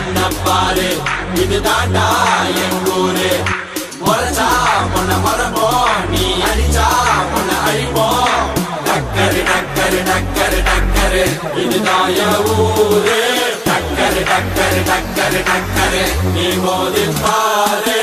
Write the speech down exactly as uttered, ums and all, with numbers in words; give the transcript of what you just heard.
என்ன பாரு இது தாண்டா என் ஊரு முறைச்சா பொண்ண மரப்போம் நீ அடிச்சா பொண்ண அழிப்போம் டக்கரு டக்கரு டக்கரு டக்கரு இதுதான் என் ஊரு டக்கரு டக்கரு டக்கரு டக்கரு நீ மோதி பாரு